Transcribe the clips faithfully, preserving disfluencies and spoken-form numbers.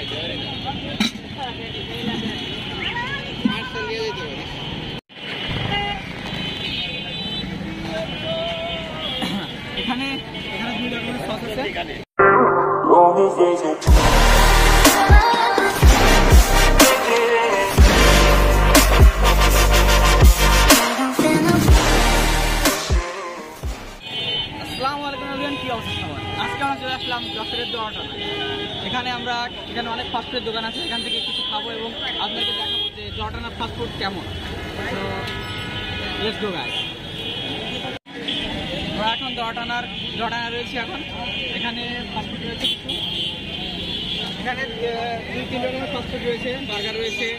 এখানে এখানে দুই রকমের সস আছে। কি অবস্থা সবার? আজকে আমরা চলে আসলাম যশোরের দোয়াটানা। এখানে আমরা এখানে অনেক ফাস্টফুডের দোকান আছে, এখান থেকে কিছু খাবো এবং আপনাদেরকে দেখাবো যে দোয়াটানার ফাস্টফুড কেমন। তো লেটস গো গাইস। আমরা এখন দোয়াটানার দোয়াটানা রয়েছে এখন। এখানে ফাস্টফুড রয়েছে কিছু, এখানে দুই তিন রকমের ফাস্টফুড রয়েছে, বার্গার রয়েছে,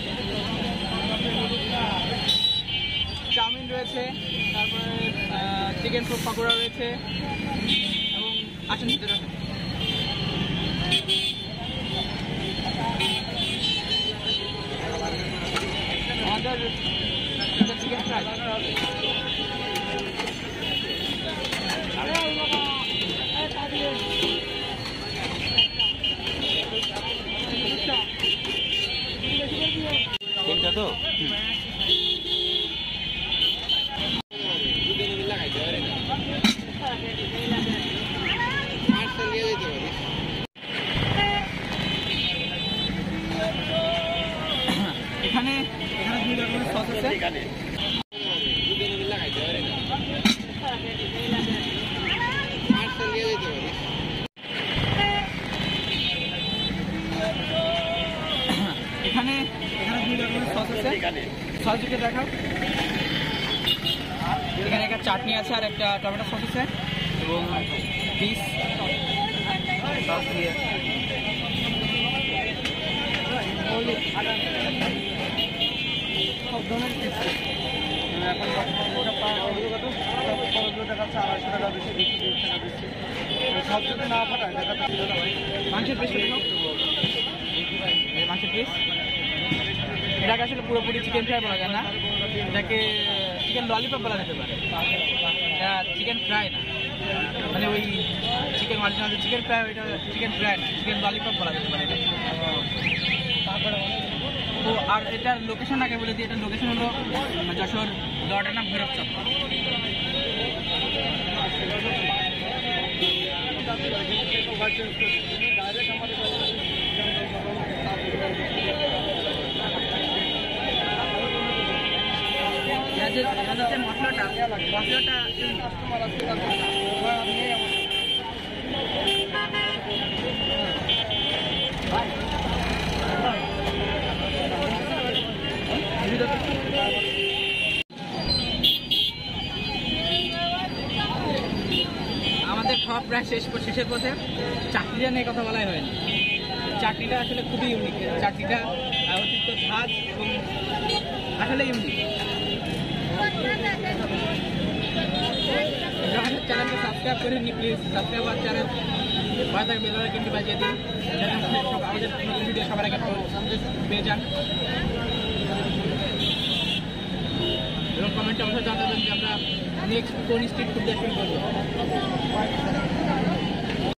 চাউমিন রয়েছে, তারপরে চিকেন সুপ পাকোড়া রয়েছে এবং আসেন ভিতরে আসেন। আমাদের চিকেন ফ্রাই তিনটা তো এখানে এখানে দুই রকমের সস আছে। এখানে এখানে দুই রকমের সস আছে। সস দুটো দেখাও। এখানে একটা চাটনি আছে আর একটা টমেটো সস আছে এবং পিস সস দিয়ে সব ধরনের টেস্ট। এখন আড়াইশো টাকা বেশি, দুশো টাকা বেশি, সব যদি না ফাটায় দেখা মাংসের পিস মাংসের পিস এটাকে আসলে পুরোপুরি চিকেন ফ্রাই বলা যায় না, এটাকে চিকেন ললিপপ বলা যেতে পারে। এটা চিকেন ফ্রাই না, মানে ওই চিকেন অরিজিনাল চিকেন ফ্রাই, ওইটা চিকেন ফ্রাই না, চিকেন ললিপপ বলা যেতে পারে এটা। তো আর এটার লোকেশন আগে বলে দিই, এটার লোকেশন হলো যশোর দোয়াটানা ভৈরব চক। মশলাটা মশলাটা আমাদের খাওয়া প্রায় শেষ শেষের পথে। চাটনিটা নিয়ে কথা বলাই হয়নি। চাটনিটা আসলে খুবই ইউনিক। চাটনিটা অতিরিক্ত ঝাঁজ এবং আসলে ইউনিক। আমাদের চ্যানেলটা সাবস্ক্রাইব করেননি, প্লিজ সাবস্ক্রাইব আর চ্যানেল বাজার বেলার কিন্তু বাজিয়ে দিন, আমাদের নতুন ভিডিও সবার আগে পেয়ে যান। এবং কমেন্টে অবশ্যই জানাবেন যে আমরা নেক্সট কোন স্ট্রিট ফুড দেখবেন করবো।